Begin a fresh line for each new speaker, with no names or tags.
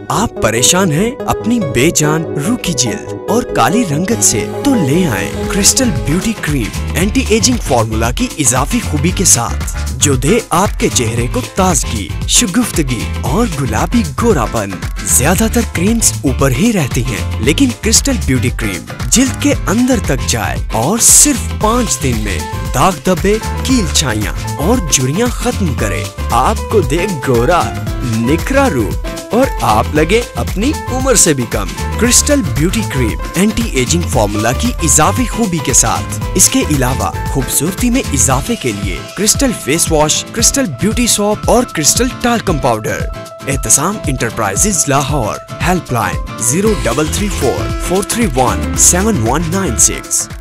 आप परेशान हैं अपनी बेजान रूखी जिल्द और काली रंगत से, तो ले आए crystal beauty cream anti ageing formula की इजाफी खूबी के साथ, जो दे आपके चेहरे को ताजगी, शुगुफ्तगी और गुलाबी गोरापन। ज्यादातर क्रीम्स ऊपर ही रहती हैं, लेकिन क्रिस्टल ब्यूटी क्रीम जिल्द के अंदर तक जाए और सिर्फ 5 दिन में दाग धब्बे, कील छाइयाँ और झुर्रियाँ खत्म करे। आपको दे गोरा निखरा रूप और आप लगे अपनी उम्र से भी कम। Crystal beauty cream anti ageing formula की इजाफी खूबी के साथ, इसके अलावा खूबसूरती में इजाफे के लिए crystal face wash, crystal beauty soap और crystal talcum powder. Ehtesham enterprises Lahore. Helpline 0334 431 7196।